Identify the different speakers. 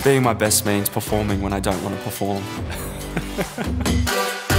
Speaker 1: Being my best means performing when I don't want to perform.